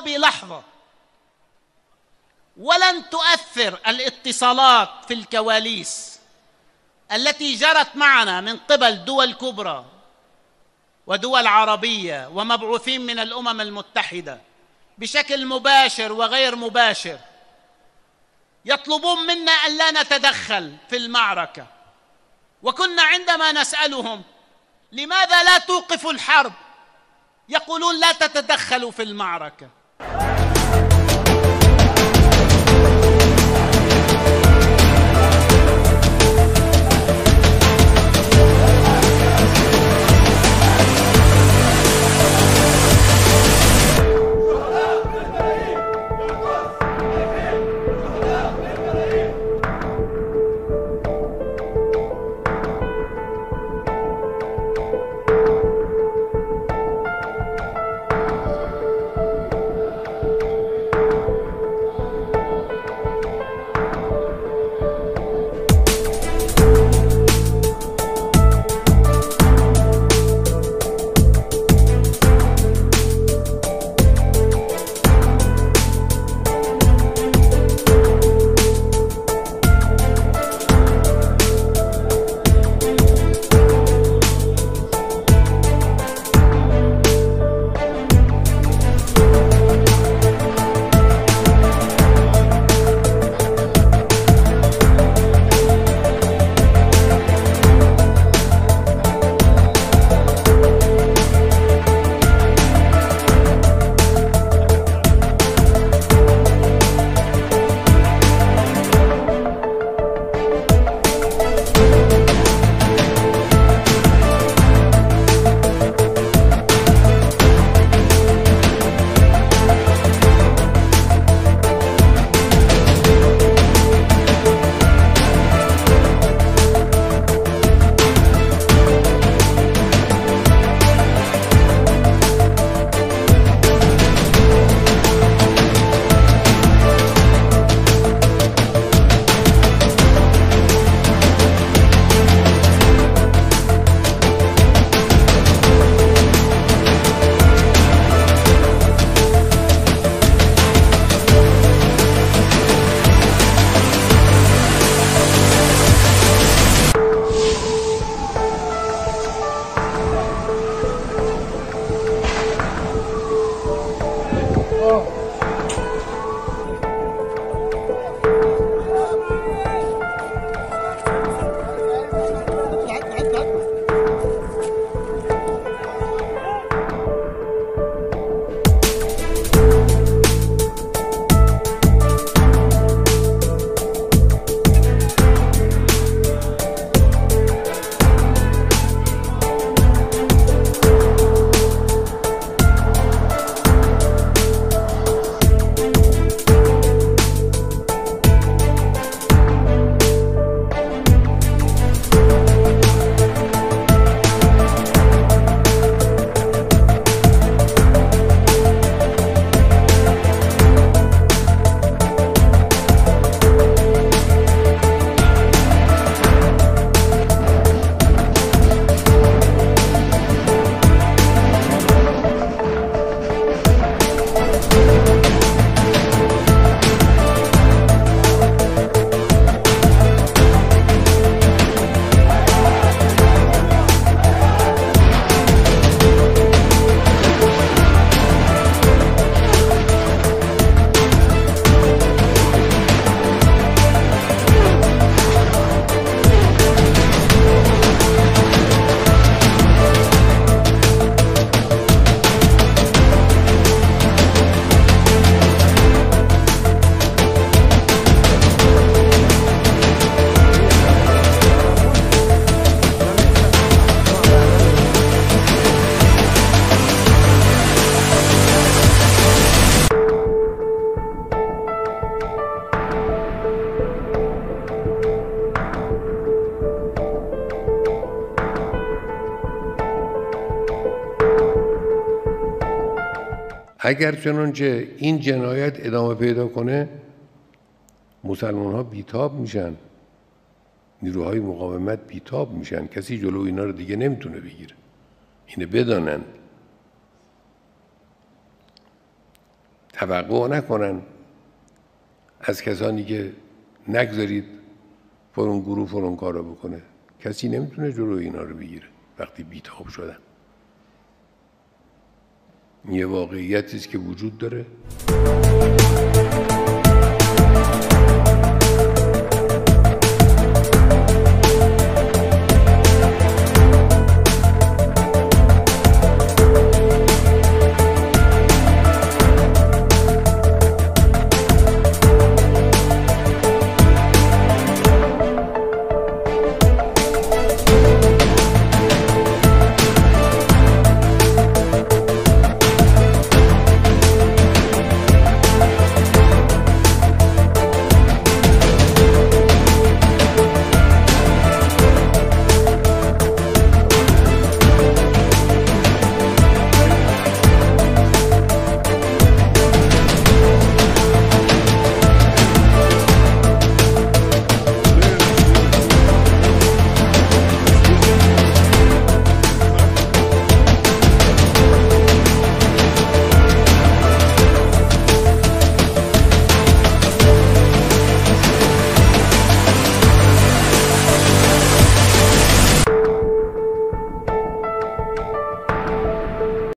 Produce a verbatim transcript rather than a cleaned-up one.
بلحظة، ولن تؤثر الاتصالات في الكواليس التي جرت معنا من قبل دول كبرى ودول عربية ومبعوثين من الأمم المتحدة بشكل مباشر وغير مباشر، يطلبون منا أن لا نتدخل في المعركة. وكنا عندما نسألهم لماذا لا توقفوا الحرب يقولون لا تتدخلوا في المعركة. اگر چنانچه این جنایت ادامه پیدا کنه مسلمان ها بیتاب میشن، نیروهای مقاومت بیتاب میشن، کسی جلو اینا رو دیگه نمیتونه بگیره. اینه بدانن. توقع نکنن از کسانی که نگذارید فلان گروه فلان کارو بکنه. کسی نمیتونه جلوی اینا رو بگیره وقتی بیتاب شدن. یه واقعیتی است که وجود داره.